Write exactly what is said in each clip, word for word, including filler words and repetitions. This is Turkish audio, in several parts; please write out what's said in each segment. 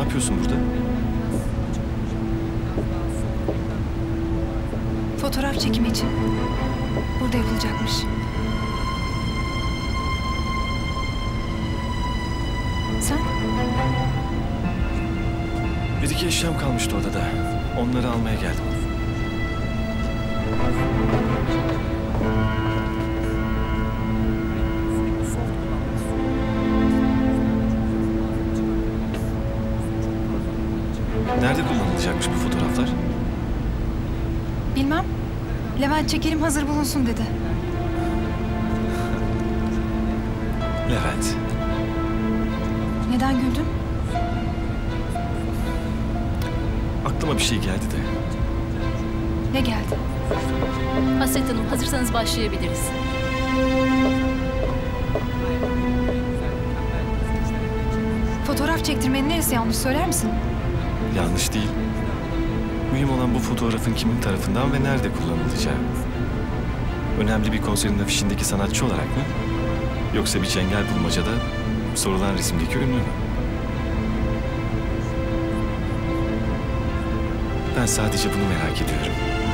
yapıyorsun burada? Fotoğraf çekimi için. Burada yapılacakmış. Sen? Bir iki eşyam kalmıştı odada. Onları almaya geldim. Nerede kullanılacakmış bu fotoğraflar? Bilmem. Levent çekelim hazır bulunsun dedi. Levent. Neden güldün? Aklıma bir şey geldi de. Ne geldi? Hasret Hanım, hazırsanız başlayabiliriz. Fotoğraf çektirmenin neresi yanlış söyler misin? Yanlış değil. Mühim olan bu fotoğrafın kimin tarafından ve nerede kullanılacağı. Önemli bir konserin afişindeki sanatçı olarak mı? Yoksa bir çengel bulmacada sorulan resimdeki ünlü mü? Ben sadece bunu merak ediyorum.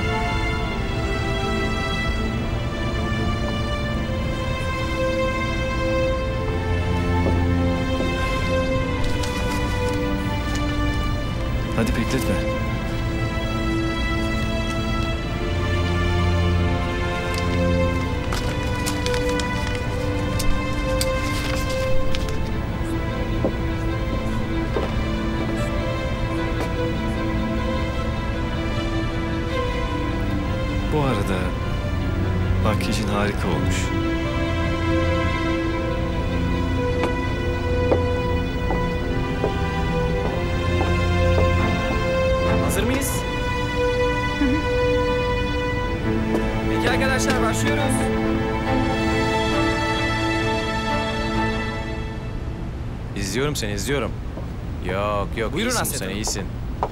Hadi bekletme. Bu arada makyajın harika olmuş. Hazır mıyız? Peki arkadaşlar, başlıyoruz. İzliyorum seni, izliyorum. Yok yok, Buyurun iyisin Hasret sen, Hanım. iyisin.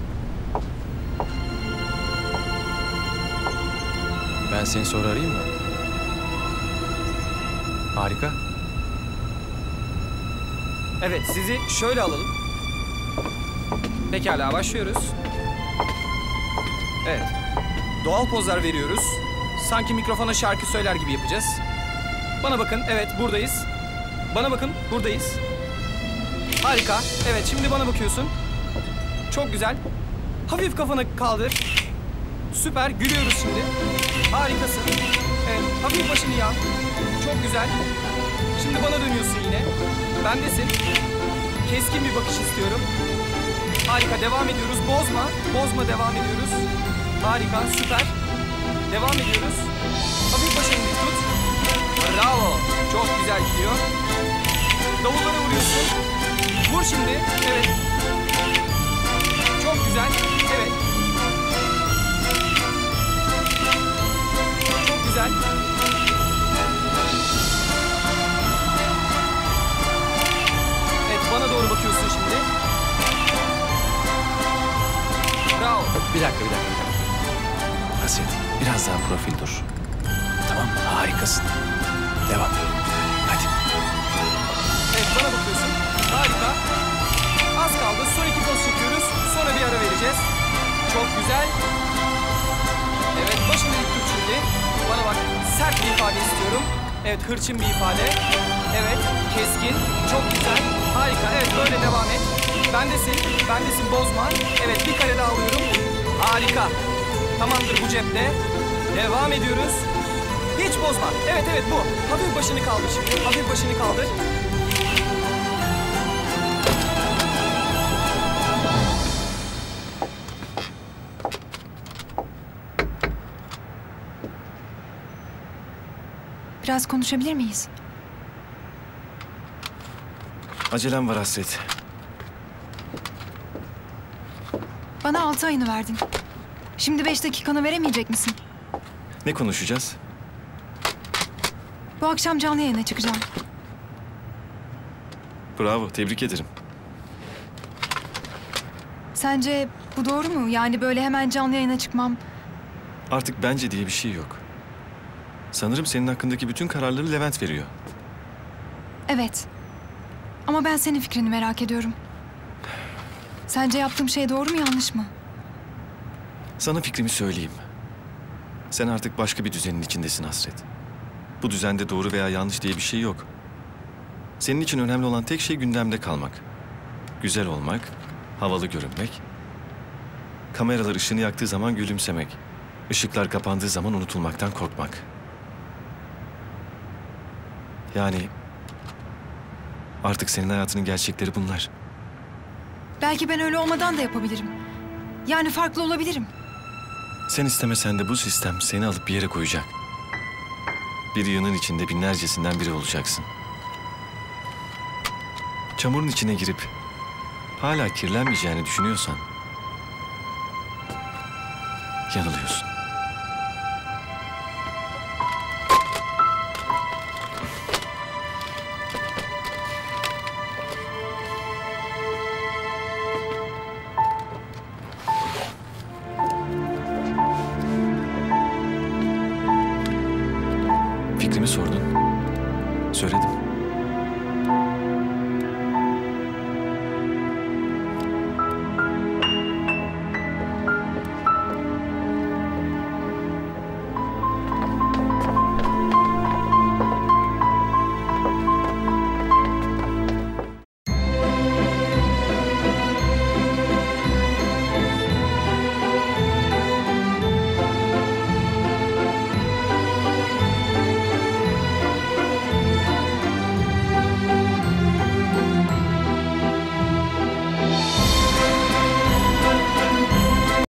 Ben seni sonra arayayım mı? Harika. Evet, sizi şöyle alalım. Pekala, başlıyoruz. Evet. Doğal pozlar veriyoruz. Sanki mikrofona şarkı söyler gibi yapacağız. Bana bakın, evet buradayız. Bana bakın, buradayız. Harika. Evet, şimdi bana bakıyorsun. Çok güzel. Hafif kafanı kaldır. Süper, gülüyoruz şimdi. Harikasın. Evet, hafif başını yağ. Çok güzel. Şimdi bana dönüyorsun yine. Bendesin. Keskin bir bakış istiyorum. Harika, devam ediyoruz. Bozma, bozma, devam ediyoruz. Harika, süper. Devam ediyoruz. Hafif başını tut. Bravo. Çok güzel gidiyor. Davullara vuruyorsun. Vur şimdi. Evet. Çok güzel. Evet. Çok güzel. Evet, bana doğru bakıyorsun şimdi. Bravo. Bir dakika, bir dakika, bir dakika. Hasret, biraz daha profil dur. Tamam, harikasın. Devam. Hadi. Evet, bana bakıyorsun. Harika. Az kaldı. Son iki poz çekiyoruz. Sonra bir ara vereceğiz. Çok güzel. Evet, başını dik tut şimdi. Bana bak. Sert bir ifade istiyorum. Evet, hırçın bir ifade. Evet, keskin. Çok güzel. Harika. Evet, böyle devam et. Bendesin. Bendesin. Bozma. Evet, bir kare daha alıyorum. Harika. Tamamdır, bu cepte. Devam ediyoruz. Hiç bozma. Evet, evet bu. Hafif başını kaldır şimdi. Hafif başını kaldır. Biraz konuşabilir miyiz? Acelem var Hasret. Bana altı ayını verdin. Şimdi beş dakikanı veremeyecek misin? Ne konuşacağız? Bu akşam canlı yayına çıkacağım. Bravo, tebrik ederim. Sence bu doğru mu? Yani böyle hemen canlı yayına çıkmam. Artık bence diye bir şey yok. Sanırım senin hakkındaki bütün kararları Levent veriyor. Evet. Ama ben senin fikrini merak ediyorum. Sence yaptığım şey doğru mu yanlış mı? Sana fikrimi söyleyeyim. Sen artık başka bir düzenin içindesin Hasret. Bu düzende doğru veya yanlış diye bir şey yok. Senin için önemli olan tek şey gündemde kalmak. Güzel olmak, havalı görünmek. Kameralar ışığını yaktığı zaman gülümsemek. Işıklar kapandığı zaman unutulmaktan korkmak. Yani artık senin hayatının gerçekleri bunlar. Belki ben öyle olmadan da yapabilirim. Yani farklı olabilirim. Sen istemesen de bu sistem seni alıp bir yere koyacak. Bir yığının içinde binlercesinden biri olacaksın. Çamurun içine girip hala kirlenmeyeceğini düşünüyorsan yanılıyorsun.